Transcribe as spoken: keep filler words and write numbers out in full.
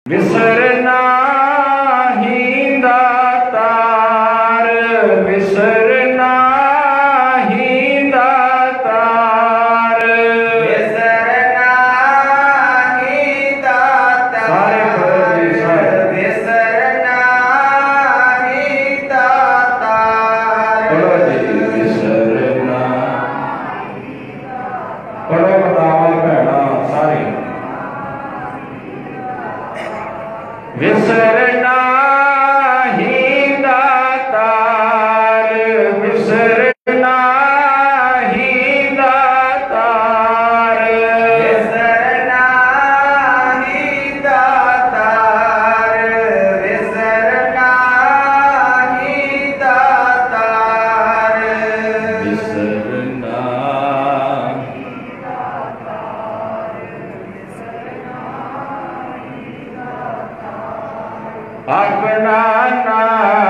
विसरना ही दातार, विसरना ही दातार, विसरना ही दातार, विसरना ही दातार। पढ़ो जी, विसरना पढ़ो बतावल भैना सारी। विसरना ही दातार, विसरना ही दातार, विसरना ही दातार, विसरना ही दातार, विसरना अपना नाम